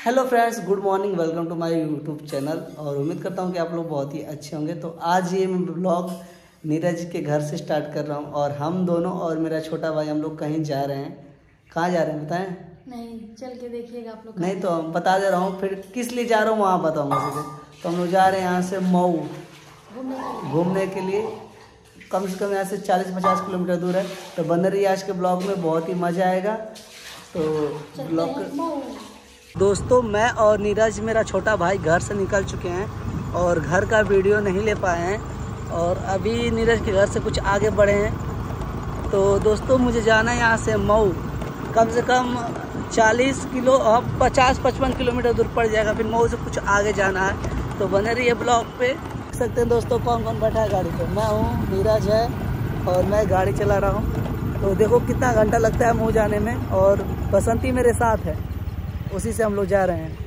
Hello friends, good morning. Welcome to my YouTube channel और उम्मीद करता हूँ कि आप लोग बहुत ही अच्छे होंगे। तो आज ये मैं ब्लॉग नीरज के घर से स्टार्ट कर रहा हूँ और हम दोनों और मेरा छोटा भाई हम लोग कहीं जा रहे हैं। कहाँ जा रहे हैं बताएं? नहीं, चल के देखिएगा आप लोग। नहीं तो हम बता दे रहा हूँ, फिर किस लिए जा रहा हूँ वहाँ बताऊँगा सीधे। तो हम लोग जा रहे हैं यहाँ से मऊ घूमने के लिए। कम से कम यहाँ से 40-50 किलोमीटर दूर है। तो बने रहिए आज के ब्लॉग में, बहुत ही मज़ा आएगा। तो ब्लॉग दोस्तों, मैं और नीरज मेरा छोटा भाई घर से निकल चुके हैं और घर का वीडियो नहीं ले पाए हैं और अभी नीरज के घर से कुछ आगे बढ़े हैं। तो दोस्तों, मुझे जाना है यहाँ से मऊ। कम से कम 40 किलो 50-55 किलोमीटर दूर पड़ जाएगा। फिर मऊ से कुछ आगे जाना है। तो बने रहिए ब्लॉग पे। देख सकते हैं दोस्तों कौन कौन बैठा है गाड़ी पे। मैं हूँ, नीरज है और मैं गाड़ी चला रहा हूँ। तो देखो कितना घंटा लगता है मऊ जाने में और बसंती मेरे साथ है, उसी से हम लोग जा रहे हैं।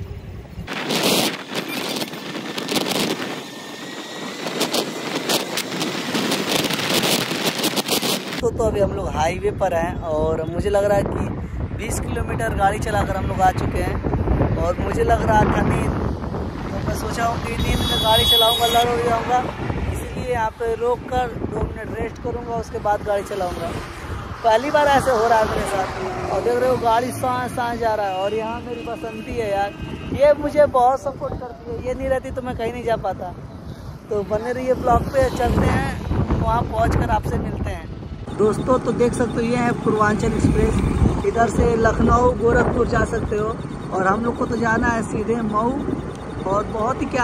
तो अभी हम लोग हाईवे पर हैं और मुझे लग रहा है कि 20 किलोमीटर गाड़ी चलाकर हम लोग आ चुके हैं और मुझे लग रहा था नींद। तो मैं सोचा हूँ कि नींद में गाड़ी चलाऊँगा, लड़ हो जाऊँगा, इसीलिए यहाँ पे रोक कर 2 मिनट रेस्ट करूँगा, उसके बाद गाड़ी चलाऊँगा। पहली बार ऐसे हो रहा है मेरे साथ और देख रहे हो गाड़ी सांस जा रहा है। और यहाँ मेरी बसंती है यार, ये मुझे बहुत सपोर्ट करती है। ये नहीं रहती तो मैं कहीं नहीं जा पाता। तो बने रहिए ब्लॉग पे, चलते हैं वहाँ पहुँचकर आपसे मिलते हैं। दोस्तों तो देख सकते हो ये है पूर्वांचल एक्सप्रेस। इधर से लखनऊ गोरखपुर जा सकते हो और हम लोग को तो जाना है सीधे मऊ। और बहुत ही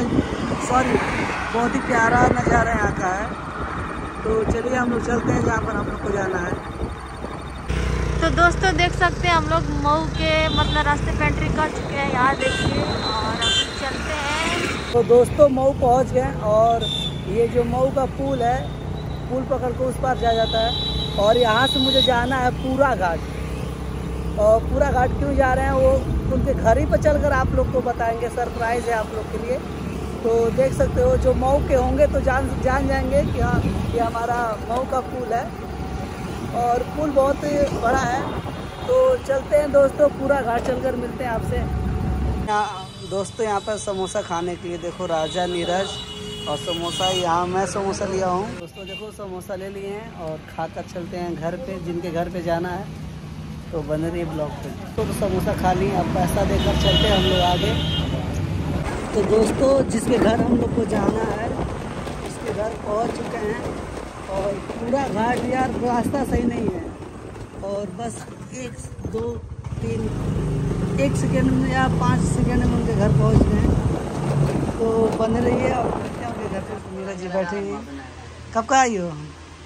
बहुत ही प्यारा नज़ारा यहाँ का है। तो चलिए हम लोग चलते हैं जहाँ पर हम लोग को जाना है। तो दोस्तों देख सकते हैं हम लोग मऊ के रास्ते पे एंट्री कर चुके हैं। यहाँ देखिए और अब चलते हैं। तो दोस्तों मऊ पहुँच गए और ये जो मऊ का पुल है, पुल पकड़ कर उस पार जाता है और यहाँ से मुझे जाना है पूरा घाट। और पूरा घाट क्यों जा रहे हैं वो उनके घर ही पर चलकर आप लोग को बताएंगे। सरप्राइज़ है आप लोग के लिए। तो देख सकते हो जो मऊ के होंगे तो जान जाएंगे कि हाँ ये हमारा मऊ का पुल है और पुल बहुत बड़ा है। तो चलते हैं दोस्तों, पूरा घाट चलकर मिलते हैं आपसे। दोस्तों यहाँ पर समोसा खाने के लिए देखो राजा नीरज और समोसा, यहाँ मैं समोसा लिया हूँ। दोस्तों देखो समोसा ले लिए हैं और खाकर चलते हैं घर पे, जिनके घर पे जाना है। तो बने रहिए ब्लॉग पे। तो समोसा खा लिए, अब पैसा देकर चलते हैं हम लोग आगे। तो दोस्तों जिसके घर हम लोग को जाना है उसके घर पहुंच चुके हैं और पूरा घाट यार रास्ता सही नहीं है और बस 1 2 3 1 सेकेंड में या 5 सेकेंड में उनके घर पहुंच गए हैं। तो बने रहिए और उनके घर पे मेरा जी बैठे हैं। कब का आई हो?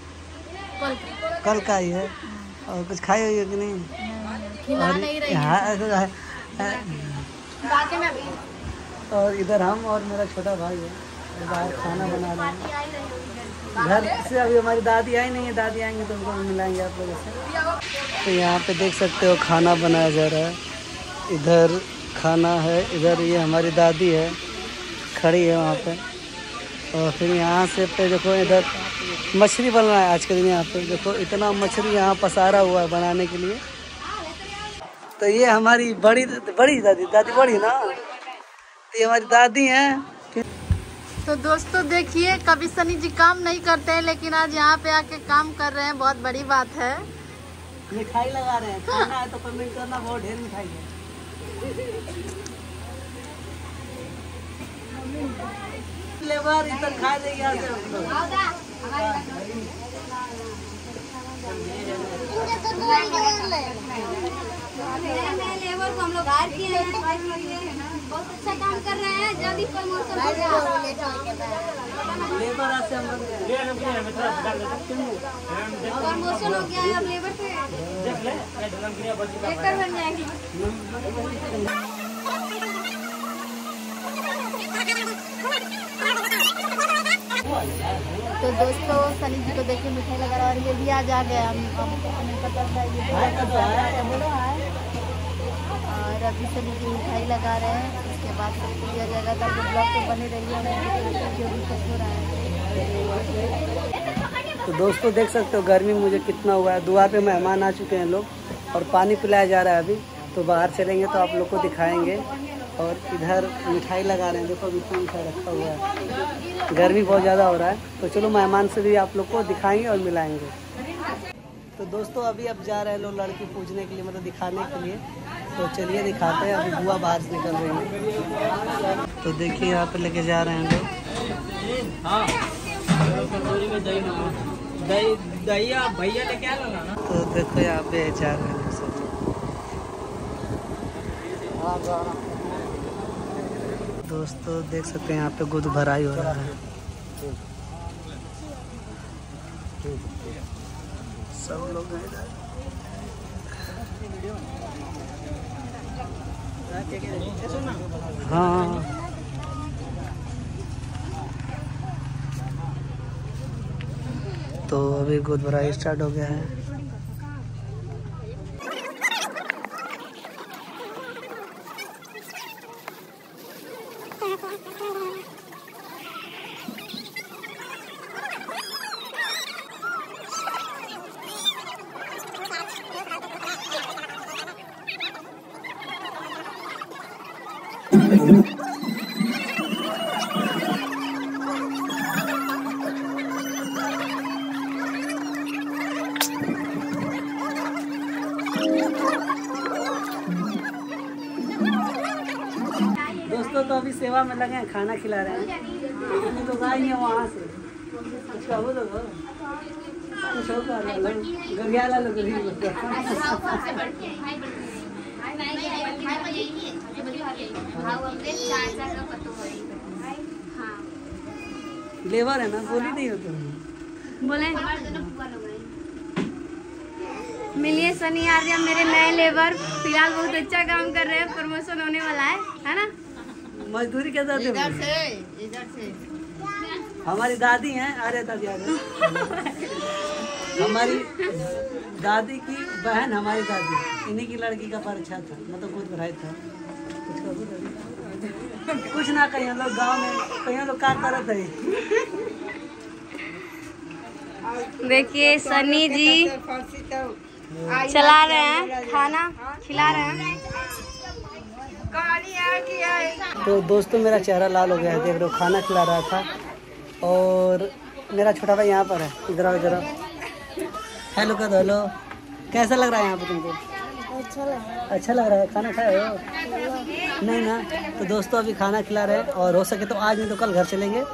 कल का आई है। और कुछ खाई हुई हो कि नहीं? और इधर हम और मेरा छोटा भाई है, बाहर खाना बना रहे हैं। घर से अभी हमारी दादी आई नहीं है, दादी आएंगे तो उनको मिलाएंगे आप लोगों से। तो यहाँ पे देख सकते हो खाना बनाया जा रहा है। इधर खाना है, इधर ये हमारी दादी है खड़ी है वहाँ पे। और फिर यहाँ से पे देखो इधर मछली बन रहा है आज के दिन। यहाँ पे देखो इतना मछली यहाँ पसारा हुआ है बनाने के लिए। तो ये हमारी बड़ी दादी बड़ी ना, ये हमारी दादी हैं। तो दोस्तों देखिए, कभी सनी जी काम नहीं करते हैं लेकिन आज यहाँ पे आके काम कर रहे हैं, बहुत बड़ी बात है। मिठाई लगा रहे हैं, खाना है तो कमेंट करना, बहुत ढेर मिठाई है। लेबर इधर खा लेंगे यहाँ से हम लोग। लेबर को हम लोग हायर किए हैं, बहुत अच्छा काम कर रहे हैं। जल्दी प्रमोशन हो गया। लेबर से हम लोग प्रमोशन हो गया है, अब लेबर से ट्रैक्टर बन जाएंगे। तो दोस्तों सनी जी को देखिए मिठाई लगा रहा है और ये भी आज आ गया। हमें पता था ये और अभी सनी जी मिठाई लगा रहे हैं, उसके बाद सबको दिया जाएगा। तब ब्लॉग तो बने रहिए जो भी कुछ हो रहा है। तो दोस्तों देख सकते हो गर्मी मुझे कितना हुआ है। दुआ पे मेहमान आ चुके हैं लोग और पानी पिलाया जा रहा है अभी। तो बाहर चलेंगे तो आप लोग को दिखाएंगे। और इधर मिठाई लगा रहे हैं, देखो अभी इतना मिठाई रखा हुआ है, गर्मी बहुत ज़्यादा हो रहा है। तो चलो मेहमान से भी आप लोग को दिखाएंगे और मिलाएंगे। तो दोस्तों अभी अब जा रहे हैं लोग लड़की पूजने के लिए, मतलब दिखाने के लिए। तो चलिए दिखाते हैं। अभी बुआ बाहर से निकल रही है, तो देखिए यहाँ पे लेके जा रहे हैं लोग। भैया लेके आ रहा ना। तो देखो यहाँ पे जा रहे हैं सब। दोस्तों देख सकते हैं यहाँ पे गुद भराई हो रहा है। सब लोग हैं इधर। हाँ तो अभी गोद भराई स्टार्ट हो गया है। दोस्तों तो अभी सेवा में लगे हैं, खाना खिला रहे हैं। तो आएंगे वहाँ से कुछ कहो तो गरियाला लोग लेबर है ना, बोली नहीं हो तुम। बोले मिलिए सनी आर्या मेरे नए लेबर, फिलहाल बहुत अच्छा काम कर रहे हैं, प्रमोशन होने वाला है ना। मजदूरी के साथ इधर से हमारी दादी हैं, अरे दादी हमारी दादी की बहन, हमारी दादी, इन्हीं की लड़की का परीक्षा था, मतलब बहुत भराई था। कुछ ना कहीं हम लोग गाँव में कहीं लोग क्या करत है। देखिए सनी जी चला रहे हैं, खाना खिला रहे हैं। तो दोस्तों मेरा चेहरा लाल हो गया है, देख रहे हो, खाना खिला रहा था। और मेरा छोटा भाई यहाँ पर है, इधर आओ इधर आओ। हेलो कर दो, हेलो। कैसा लग रहा है यहाँ पे तुमको? अच्छा लग रहा है। खाना खाए हो? नहीं ना। तो दोस्तों अभी खाना खिला रहे हैं, और हो सके तो आज नहीं तो कल घर चलेंगे।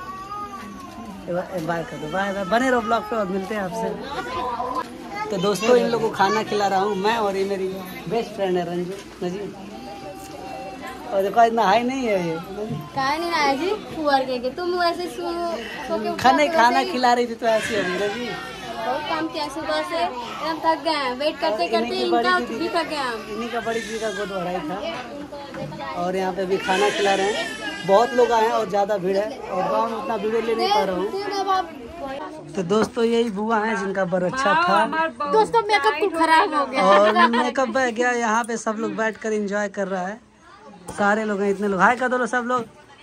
बाय कर दो, बाय बाय। बने रहो ब्लॉग पे और मिलते हैं आपसे। तो दोस्तों इन लोगों को खाना खिला रहा हूँ मैं, और ये मेरी बेस्ट फ्रेंड है रंजू नजी। और देखो इतना हाई नहीं है ये। कहाँ नहीं आया जी पुअर के तुम वैसे सो के खाना खिला रही थी तो ऐसी हो रही जी। बहुत काम किया सुबह से, एकदम थक गए हैं वेट करते करते, इनका भी थक गए हम। इन्हीं का बड़ी जी का गोद भराई था। और यहाँ पे भी खाना खिला रहे हैं। बहुत लोग आए हैं और ज़्यादा भीड़ है, और गाँव में उतना वीडियो ले नहीं पा रहा हूँ। तो दोस्तों यही बुआ है जिनका बड़ा अच्छा था। दोस्तों मेकअप खराब हो गया और मेकअप बह गया। यहाँ पे सब लोग बैठ कर एंजॉय कर रहा है, सारे लोग हैं, इतने लोग। हाय कर दो सब लोग।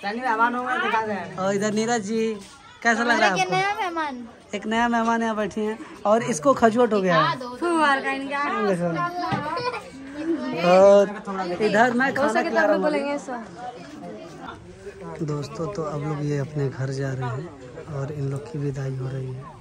और इधर नीरज जी, कैसा लग रहा है आपको? नया मेहमान, एक नया मेहमान यहाँ बैठी हैं, और इसको खजूट हो गया है। और इधर मैं खाना खिला रहा हूँ। दोस्तों तो अब लोग ये अपने घर जा रहे हैं, और इन लोग की विदाई हो रही है।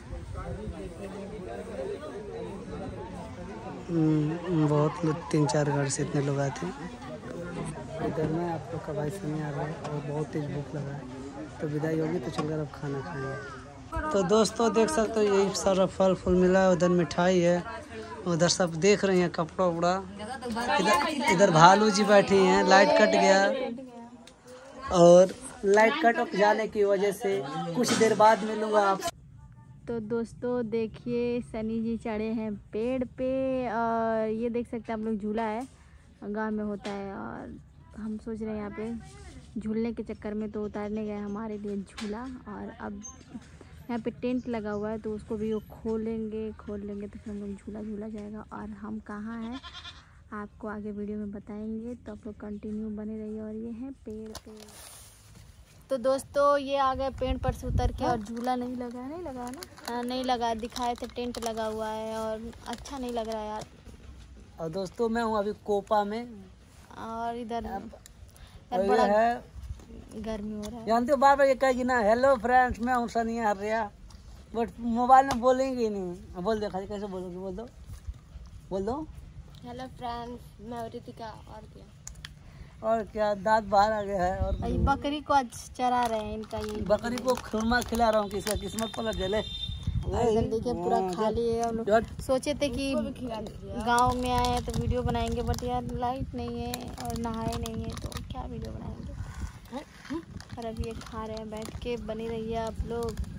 बहुत लोग 3-4 घर से इतने लोग आए थे। इधर में आप लोग का भाई सनी आ रहा है, और बहुत तेज भूख लगा है। तो विदाई होगी तो चलकर अब खाना खाएंगे। तो दोस्तों देख सकते हो यही सारा फल फूल मिला है, उधर मिठाई है, उधर सब देख रहे हैं कपड़ा उपड़ा। इधर भालू जी बैठी हैं। लाइट कट गया, और लाइट कट जाने की वजह से कुछ देर बाद मिलूंगा आप। तो दोस्तों देखिए सनी जी चढ़े हैं पेड़ पे, और ये देख सकते हैं आप लोग, झूला है, गांव में होता है। और हम सोच रहे हैं यहाँ पे झूलने के चक्कर में तो उतारने गए हमारे लिए झूला, और अब यहाँ पे टेंट लगा हुआ है, तो उसको भी वो खोल लेंगे तो फिर हम लोग झूला झूला जाएगा। और हम कहाँ हैं आपको आगे वीडियो में बताएंगे, तो आप लोग कंटिन्यू बने रहिए। और ये है पेड़ पे। तो दोस्तों ये आ गए पेड़ पर से उतर के, और झूला नहीं लगा ना। हाँ नहीं लगा, दिखाए थे टेंट लगा हुआ है, और अच्छा नहीं लग रहा है यार। और दोस्तों मैं हूँ अभी कोपा में, और इधर और ये है गर्मी हो रहा है। जानते हो बार बार ये कहेगी ना हेलो फ्रेंड्स मैं हूँ सनिया हरिया, बट मोबाइल में बोलेंगे ही नहीं। बोल दे खाली, कैसे बोलोगे? बोल दो। हेलो फ्रेंड्स, मैं रितिका। और क्या दांत बाहर आ गया है। और ये बकरी को आज चरा रहे हैं इनका, ये बकरी को खुरमा खिला रहा हूँ, किसका किस्मत पलट जले। इधर देखिए पूरा खाली है। हम लोग सोचे थे कि गांव में आए हैं तो वीडियो बनाएंगे, बट यार लाइट नहीं है और नहाए नहीं है तो क्या वीडियो बनाएंगे। और अभी ये खा रहे हैं बैठ के, बनी रहिए आप लोग।